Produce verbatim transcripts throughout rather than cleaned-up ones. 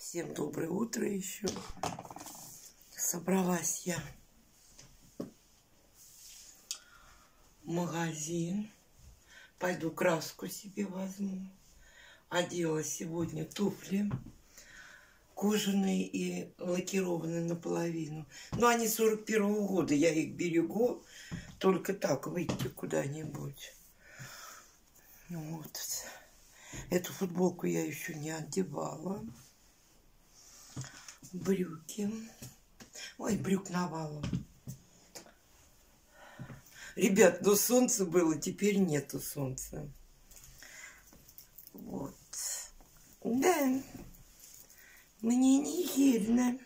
Всем доброе утро еще. Собралась я в магазин. Пойду краску себе возьму. Одела сегодня туфли кожаные и лакированные наполовину. Но они сорок первого года. Я их берегу. Только так выйти куда-нибудь. Вот. Эту футболку я еще не одевала. Брюки. Ой, брюк навалом. Ребят, ну солнце было, теперь нету солнца. Вот. Да. Мне не жирно.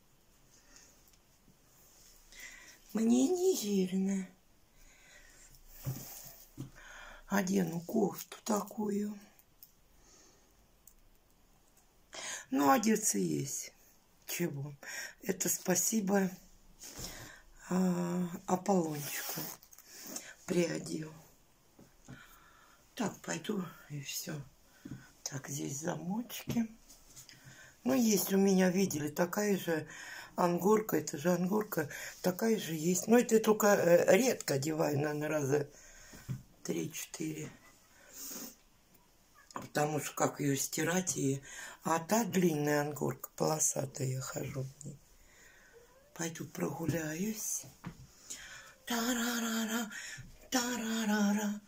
Мне не жирно. Одену кофту такую. Ну, одеться есть. Чего? Это спасибо а, Аполлончику. Приодел. Так, пойду и все. Так, здесь замочки. Ну, есть у меня, видели, такая же ангорка. Это же ангорка. Такая же есть. Но это я только э, редко одеваю, наверное, раза три-четыре. Потому что как ее стирать и... А та длинная ангорка, полосатая, я хожу в ней. Пойду прогуляюсь. Тарарара, тарарара.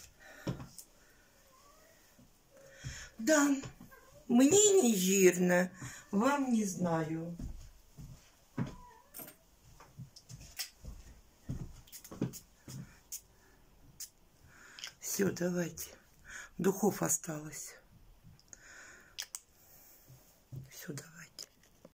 Да, мне не жирно, вам не знаю. Все, давайте. Духов осталось. Все, давайте.